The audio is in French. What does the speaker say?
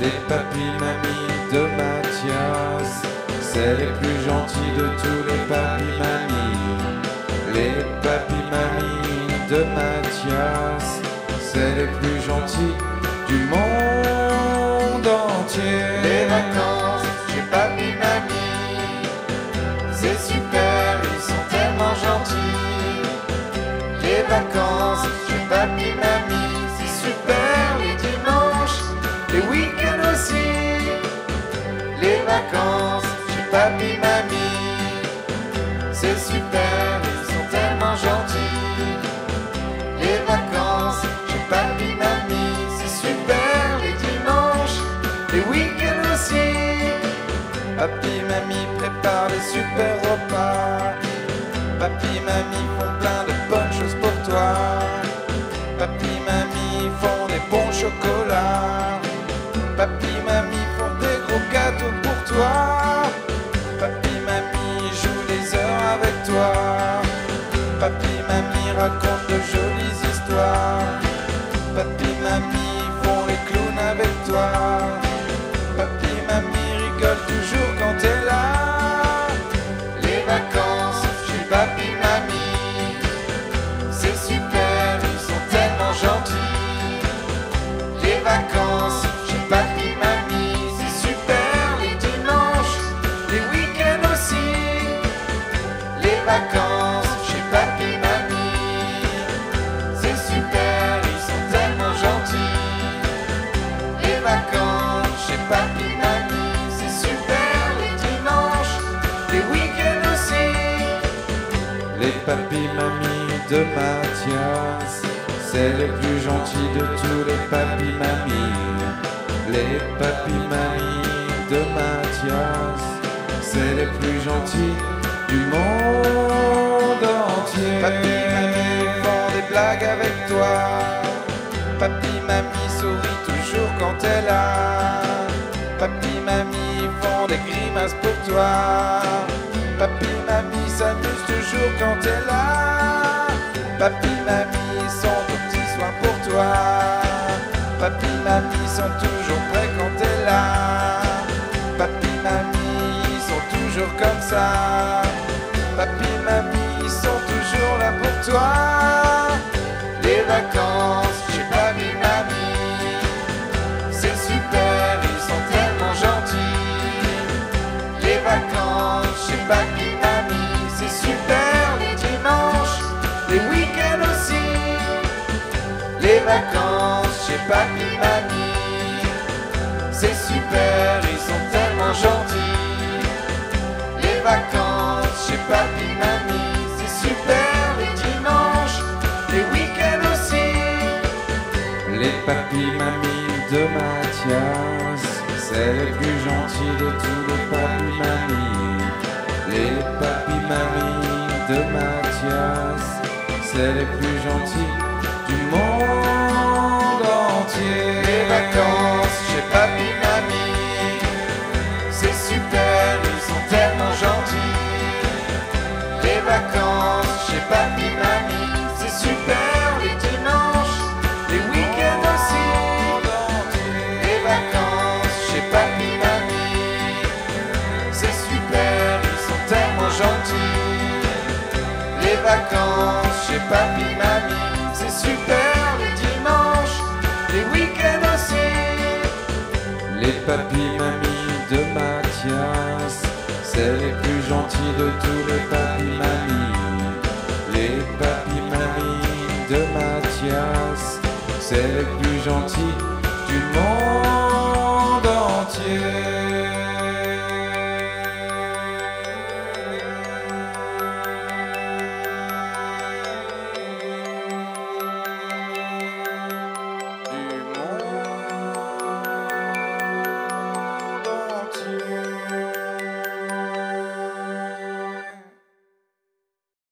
Les papis mamies de Mathias, c'est les plus gentils de tous les papis mamies. Les papis mamies de Mathias, c'est les plus gentils du monde entier. Les vacances chez papy mamie, c'est super, ils sont tellement gentils. Les vacances chez papy mamie, c'est super, les dimanches, les week-ends aussi. Les vacances chez papy mamie, c'est super, ils sont tellement gentils. Les vacances chez papy mamie, c'est super, les dimanches, les week-ends aussi. Papy, mamie prépare des super repas. Papy, mamie font plein de bonnes choses pour toi. Papy, mamie font des bons chocolats. Papy, mamie font des gros gâteaux pour toi. Papy, mamie jouent des heures avec toi. Papy, mamie racontent de jolies histoires. Papy, mamie font les clowns avec toi. Papy, mamie rigole toujours quand t'es là. Les vacances chez papy mamie, c'est super, ils sont tellement gentils. Les vacances chez papy mamie, c'est super, les dimanches, les week-ends aussi. Les vacances chez papy mamie, c'est super, ils sont tellement gentils. Les vacances chez papy mamie, c'est super, les dimanches, les week-ends aussi. Les papis mamies de Mathias, c'est les plus gentils de tous les papis mamies. Les papis mamies de Mathias, c'est les plus gentils du monde entier. Papy, mamie font des blagues avec toi. Papy, mamie sourit toujours quand t'es là. Papy, mamie font des grimaces pour toi. Papy, mamie s'amuse toujours quand t'es là. Papy, mamie sont aux petits soins pour toi. Papy, mamie sont toujours prêts quand t'es là. Papy, mamie sont toujours comme ça. Papy, mamie sont toujours là pour toi. Les vacances chez papy mamie, c'est super, ils sont tellement gentils. Les vacances chez papy mamie, c'est super, les dimanches, les week-ends aussi. Les vacances chez papy mamie, c'est super, ils sont tellement gentils. Les vacances chez papy mamie, c'est super, les dimanches, les week-ends aussi. Les papis mamies de Mathias, c'est les plus gentils de tous les papis mamies. Les papis mamies de Mathias, c'est les plus gentils du monde entier. Les vacances chez papy mamie, c'est super, ils sont tellement gentils. Les vacances chez papy mamie, c'est super, les dimanches, les week-ends aussi. Les vacances chez papy mamie, c'est super, ils sont tellement gentils. Les vacances chez papy mamie, c'est super, les dimanches, les week-ends aussi. Les papis mamies de Mathias, c'est les plus gentils de tous les papis mamies. Les papis mamies de Mathias, c'est les plus gentils du monde.